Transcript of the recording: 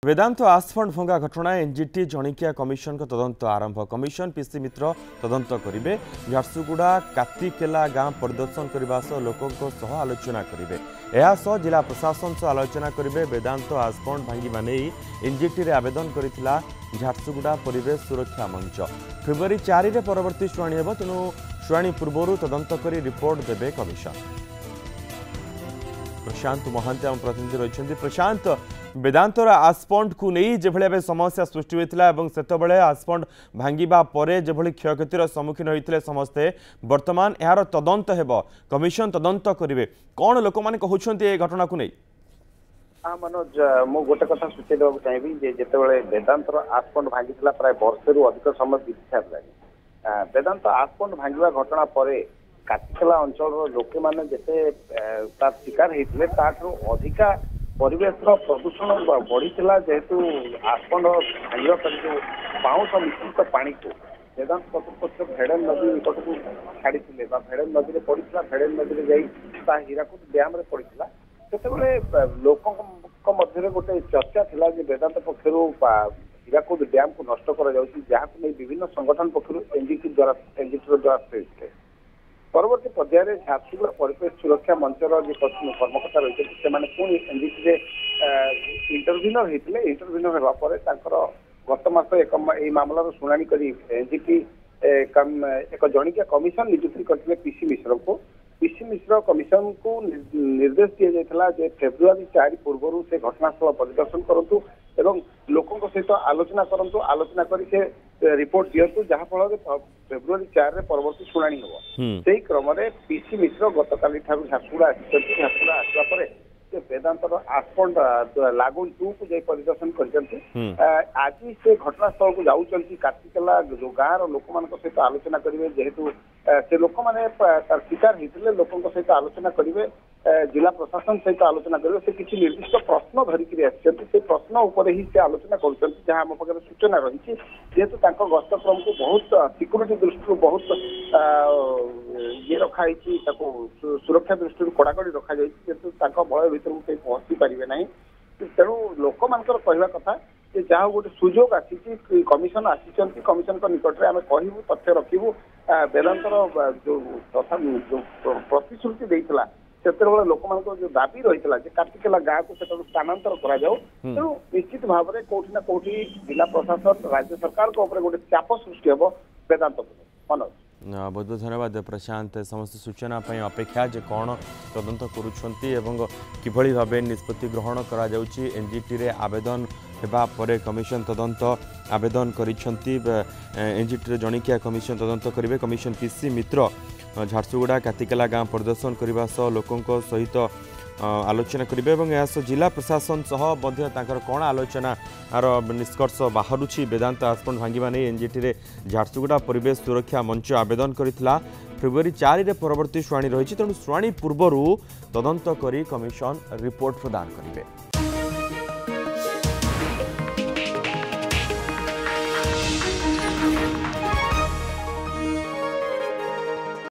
वेदांत आश फंड भंगा घटना एनजीटी जणिकिया कमिशन का तदंत आरंभ। कमिशन पीसी मित्र तदंत करेंगे। झारसुगुड़ा कातिकेला गांव परिदर्शन करने सह लोकों सह आलोचना करेंगे। यह जिला प्रशासन सह आलोचना करेंगे। वेदांत आश फंड भांगा नहीं एनजीटी आवेदन करथिला झारसुगुड़ा परिवेश सुरक्षा मंच। फेब्रुआरी 4 रे परवर्ती शुणाणी हेब। तेणु शुणाणी पूर्व तदंत कर रिपोर्ट देवे कमिशन। प्रशांत महांती आम प्रतिनिधि रही। प्रशांत, वेदांतर आशपंड को नहीं जो भाई समस्या सृष्टि होता है आशपंड भांगा पर जो क्षयक्षतिर सम्मुखीन होते समस्ते वर्तमान यार तदंत हेब। कमिशन तदंत करेंगे। कौन लोक मैंने कहते घटना को नहीं? हाँ मनोज, मु गोटे कथा सूचई देवाक चाहिए जिते वेदांतर आशपंड भांगी प्राय वर्ष रु अधिक समय बीती सारा। वेदांत आशपंड भांगा घटना पर कातिकेला अंचल लोके माने जेते तार शिकार होते अधिका परिवेश प्रदूषण बढ़ी जेहेतु आशपंड भांगा पर जो बाउंश मिश्रित पानी को वेदांत कर्तृपक्ष भेड़न नदी निकट को छाड़ी भेड़न नदी में पड़ा। भेड़न नदी में जा हीराकुद डैम पड़ा। से लोकों गोटे चर्चा थिला जे वेदांत पक्ष हीराकुद डैम को नष्ट करा विभिन्न संगठन पक्ष एनजीटी द्वारा परवर्ती पर्यायर झारसुगुड़ा परिवेश सुरक्षा मंचर जो कर्मकर्ता रही पुणी एनजीटी इंटरव्यूनर होते। इंटरव्यूनर होगापर गत मास एक मामलार शुणाणी कर एनजीटी एक जणिकिया कमिशन नियुक्ति करते पीसी मिश्र को। पीसी मिश्र कमिशन को निर्देश दि जाता जे फेब्रुआरी 4 पूर्व से घटनास्थल परिदर्शन करूँ एवं लोकों सहित आलोचना करूँ। आलोचना कर रिपोर्ट दिंतु जहाँफल फेब्रुआरी 4 रे परवर्ती शुणाणी हम। से क्रम पीसी मिश्र गतकाली झारसुगुड़ा आसवा वेदांतर आशपंड लागुन 2 को जाई परिदर्शन कर आज से घटनास्थल को जाऊँच। कातिकेला जो गाँव लोक सहित आलोचना करेंगे जेहेतु से लोक मैंने शिकार होते लोकों सहित आलोचना करेंगे। जिला प्रशासन सहित आलोचना करेंगे। से किसी निर्दिष्ट प्रश्न धरिकी आसते से प्रश्न उपर ही से आलोचना कर जहाँ आम पाखे सूचना रही जेहेतु गस्त क्रम को बहुत सिक्यूरीटी दृष्टि बहुत ये रखाई सुरक्षा दृष्टि कड़ाकड़ी रखा जेहेतु भय भर को कहीं पहुंची पारे ना। तेणु लोक मानकर कहवा कथा जहाँ गोटे सुजोग आसी कमिशन आसी कमिशन निकट में आम कहूँ तथ्य रखू वेदांतर जो तथा जो प्रतिश्रुति देता से लोक मान जो दाबी रही है कातिकेला गाँव को स्थानांतर करा तेणु निश्चित भाव में कौटी ना कौटी जिला प्रशासन राज्य सरकार गोटे चाप सृष्टि हम वेदांत। मनोज, बहुत बहुत धन्यवाद प्रशांत। समस्त सूचना अपेक्षा जे कौन तदंत करी भाव निष्पत्ति ग्रहण करा एनजीटी रे आवेदन हेबा परे कमिशन तदंत आवेदन करिसेंती। एनजीटी जणिकिया कमिशन तदंत करेंगे। कमिशन पीसी मित्र झारसुगुड़ा कातिकेला गाँव परिदर्शन करने सह लोकों सहित आलोचना करेंगे और यह जिला प्रशासन सह कौन आलोचना निष्कर्ष बाहरुछि। वेदांत आशपंड भांगा नहीं एनजीटी रे झारसुगुड़ा परिवेश सुरक्षा मंच आवेदन करथिला। फेब्रुआरी 4 रे परवर्ती शुणाणी रही। तेणु शुणाणी पूर्व तदंत करी कमिशन रिपोर्ट प्रदान करेंगे।